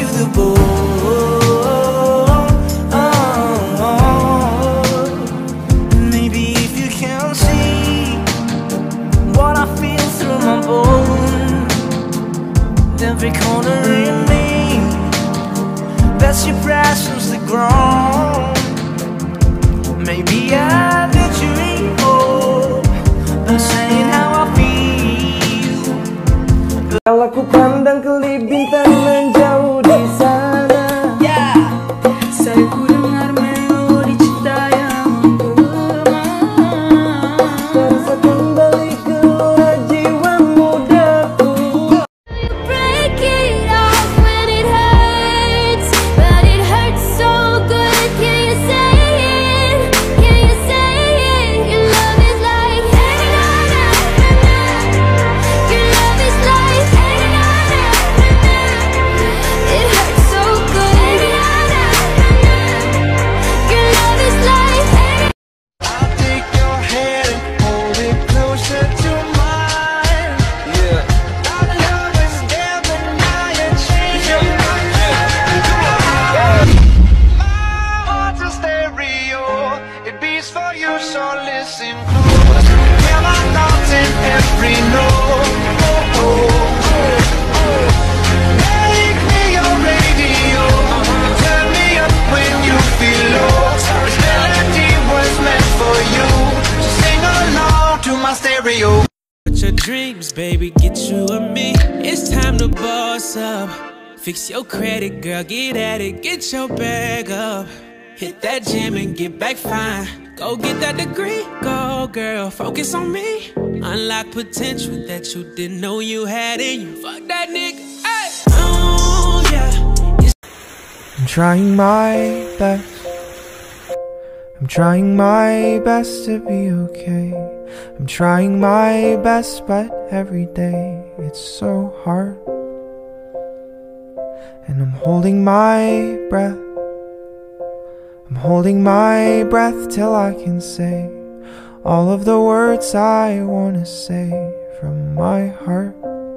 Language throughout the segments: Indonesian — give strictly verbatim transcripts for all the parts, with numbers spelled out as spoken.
the bone. Oh, maybe if you can see what I feel through my bones, every corner in me, that's your presence the ground. Maybe I bet you ain't hope by saying how I feel. Kalau ku pandang kelip bintang menjauh di sana, yeah. Saya ku dengar melodi cinta yang bergema, terasa kembali gelora jiwa mudaku. Break it off when it hurts, but it hurts so good. Can you say it? Can you say it? Your love is like hey na na na na. Your love is like hey na na na na. It hurts so good. Hey na na na na. Your love is like hey. I'll take your hand and hold it closer to mine. Yeah. Our love is there, but now you're changing my mind. My heart's a stereo, it beats for you, so listen close. Hear my thoughts in every note. Oh, oh, oh, oh. Make me your radio, turn me up when you feel low. This melody was meant for you, so sing along to my stereo. With your dreams, baby, get you and me. It's time to boss up. Fix your credit, girl, get at it. Get your bag up. Hit that gym and get back fine. Go get that degree, go girl, focus on me. Unlock potential that you didn't know you had in you. Fuck that nigga, ay. Oh yeah. I'm trying my best. I'm trying my best to be okay. I'm trying my best, but every day it's so hard. And I'm holding my breath. I'm holding my breath till I can say all of the words I wanna say from my heart.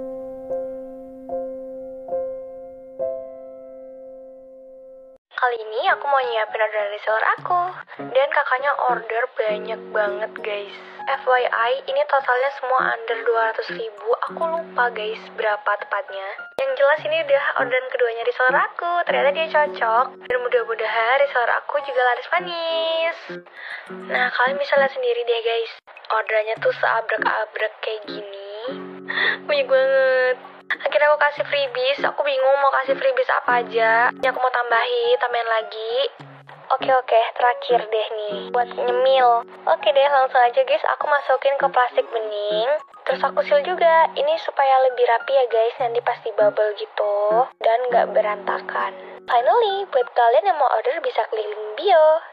Kali ini aku mau nyiapin order reseller aku. Dan kakaknya order banyak banget guys. F Y I, ini totalnya semua under dua ratus ribu. Aku lupa guys berapa tepatnya. Yang jelas ini udah orderan keduanya reseller aku. Ternyata dia cocok. Dan mudah-mudahan reseller aku juga laris manis. Nah, kalian bisa lihat sendiri deh guys. Orderannya tuh seabrek-abrek kayak gini. Banyak banget. Akhirnya aku kasih freebies. Aku bingung mau kasih freebies apa aja. Ini aku mau tambahin, tambahin lagi. Oke oke, terakhir deh nih buat nyemil. Oke deh, langsung aja guys. Aku masukin ke plastik bening. Terus aku seal juga. Ini supaya lebih rapi ya guys. Nanti pasti bubble gitu dan gak berantakan. Finally, buat kalian yang mau order bisa klik link bio.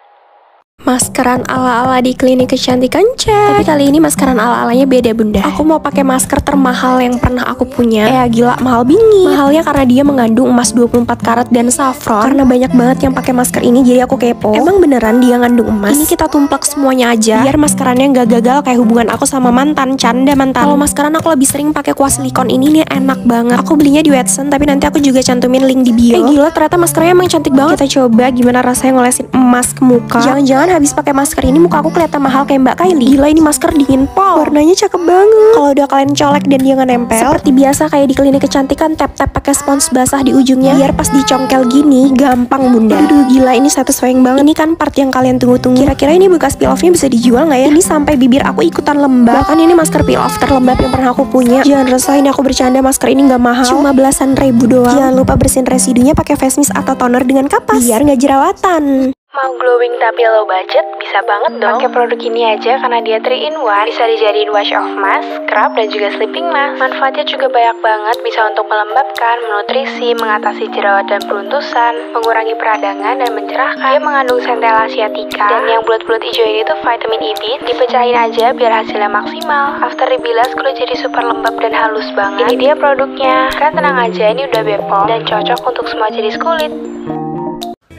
Maskeran ala-ala di klinik kecantikan cek. Tapi kali ini maskeran ala-alanya beda bunda. Aku mau pakai masker termahal yang pernah aku punya. Eh gila, mahal bingit. Mahalnya karena dia mengandung emas dua puluh empat karat dan saffron. Karena banyak banget yang pakai masker ini, jadi aku kepo. Emang beneran dia ngandung emas? Ini kita tumplek semuanya aja biar maskerannya nggak gagal kayak hubungan aku sama mantan. Canda mantan. Kalau maskeran aku lebih sering pakai kuah silikon ini nih, enak banget. Aku belinya di Watson, tapi nanti aku juga cantumin link di bio. Eh gila, ternyata maskernya emang cantik banget. Kita coba gimana rasanya ngolesin emas ke muka. Jangan-jangan habis pakai masker ini muka aku kelihatan mahal kayak Mbak Kylie. Gila, ini masker dingin pol. Warnanya cakep banget. Kalau udah kalian colek dan dia nggak nempel, seperti biasa kayak di klinik kecantikan, tap-tap pakai spons basah di ujungnya biar pas dicongkel gini gampang bunda. Aduh gila, ini satisfying banget. Ini kan part yang kalian tunggu-tunggu. Kira-kira ini bekas peel offnya bisa dijual nggak ya? Ini sampai bibir aku ikutan lembab. Bahkan ini masker peel off terlembab yang pernah aku punya. Jangan resah, ini aku bercanda, masker ini nggak mahal, cuma belasan ribu doang. Jangan lupa bersihin residunya pakai face mist atau toner dengan kapas biar nggak jerawatan. Mau glowing tapi low budget? Bisa banget dong. Pakai produk ini aja karena dia three in one. Bisa dijadiin wash off mask, scrub, dan juga sleeping mask. Manfaatnya juga banyak banget. Bisa untuk melembabkan, menutrisi, mengatasi jerawat dan peruntusan, mengurangi peradangan dan mencerahkan. Dia mengandung centella asiatica. Dan yang bulat-bulat hijau ini tuh vitamin E B. Dipecahin aja biar hasilnya maksimal. After dibilas kulit jadi super lembab dan halus banget. Ini dia produknya. Kalian tenang aja, ini udah Bepom dan cocok untuk semua jenis kulit.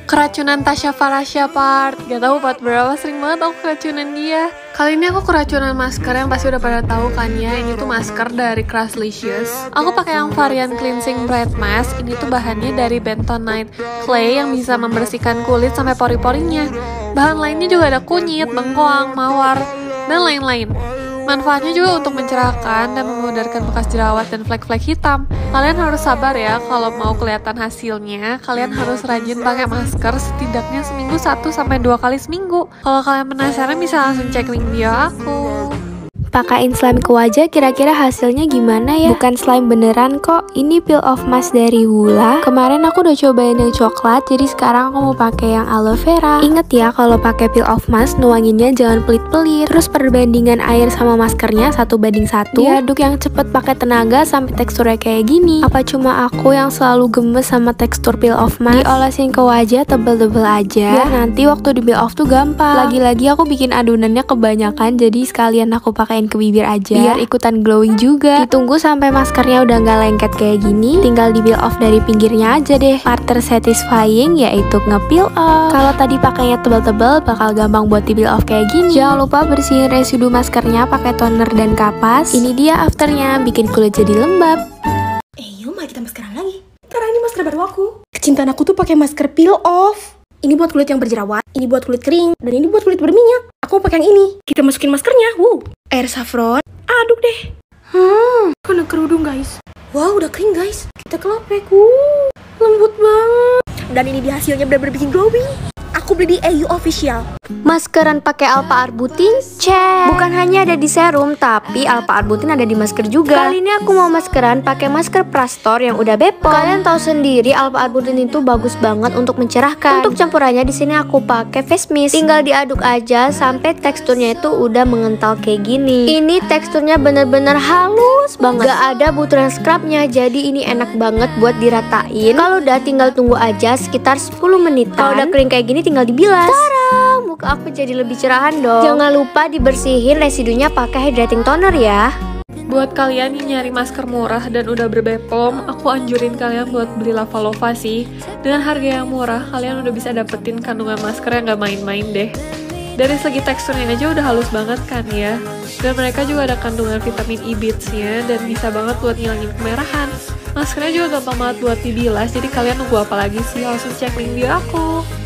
Keracunan Tasya Farasya part. Gak tahu part berapa, sering banget aku keracunan dia. Kali ini aku keracunan masker yang pasti udah pada tahu kan ya. Ini tuh masker dari Crushlicious. Aku pakai yang varian cleansing bright mask. Ini tuh bahannya dari bentonite clay yang bisa membersihkan kulit sampai pori-porinya. Bahan lainnya juga ada kunyit, bengkoang, mawar, dan lain-lain. Manfaatnya juga untuk mencerahkan dan memudarkan bekas jerawat dan flek-flek hitam. Kalian harus sabar ya kalau mau kelihatan hasilnya. Kalian harus rajin pakai masker setidaknya seminggu satu sampai dua kali seminggu. Kalau kalian penasaran bisa langsung cek link bio aku. Pakain slime ke wajah, kira-kira hasilnya gimana ya? Bukan slime beneran kok, ini peel off mask dari Hoola. Kemarin aku udah cobain yang coklat, jadi sekarang aku mau pakai yang aloe vera. Ingat ya, kalau pakai peel off mask, nuanginnya jangan pelit-pelit. Terus perbandingan air sama maskernya satu banding satu. Diaduk yang cepet pakai tenaga sampai teksturnya kayak gini. Apa cuma aku yang selalu gemes sama tekstur peel off mask? Diolesin ke wajah tebel-tebel aja, biar nanti waktu di peel off tuh gampang. Lagi-lagi aku bikin adonannya kebanyakan, jadi sekalian aku pakai ke bibir aja biar ikutan glowing juga. Ditunggu sampai maskernya udah nggak lengket kayak gini, tinggal di peel off dari pinggirnya aja deh. Part tersatisfying yaitu nge-peel off. Kalau tadi pakainya tebel-tebel bakal gampang buat di peel off kayak gini. Jangan lupa bersihin residu maskernya pakai toner dan kapas. Ini dia afternya, bikin kulit jadi lembab. Eh yuk, mari kita maskeran lagi. Karena ini masker baru aku. Kecintaan aku tuh pakai masker peel off. Ini buat kulit yang berjerawat, ini buat kulit kering, dan ini buat kulit berminyak. Aku mau pakai yang ini. Kita masukin maskernya. Wow. Air saffron. Aduk deh. Hmm. Kena kerudung guys. Wow, udah kering guys. Kita kelepek. Wuh. Lembut banget. Dan ini dia hasilnya benar-benar bikin glowing. Aku beli di A U Official. Maskeran pakai alpha arbutin, cek. Bukan hanya ada di serum, tapi alpha arbutin ada di masker juga. Kali ini aku mau maskeran pakai masker Prastor yang udah bepom. Kalian tahu sendiri alpha arbutin itu bagus banget untuk mencerahkan. Untuk campurannya di sini aku pakai face mist. Tinggal diaduk aja sampai teksturnya itu udah mengental kayak gini. Ini teksturnya bener-bener halus banget. Gak ada butiran scrubnya, jadi ini enak banget buat diratain. Kalau udah tinggal tunggu aja sekitar sepuluh menitan. Kalau udah kering kayak gini tinggal dibilas. Tara, muka aku jadi lebih cerahan dong. Jangan lupa dibersihin residunya pakai hydrating toner ya. Buat kalian yang nyari masker murah dan udah berbepom, aku anjurin kalian buat beli Lavalova sih. Dengan harga yang murah, kalian udah bisa dapetin kandungan masker yang gak main-main deh. Dari segi teksturnya aja udah halus banget kan ya. Dan mereka juga ada kandungan vitamin E beads-nya dan bisa banget buat ngilangin kemerahan. Maskernya juga gampang banget buat dibilas, jadi kalian nunggu apa lagi sih? Langsung cek link bio aku.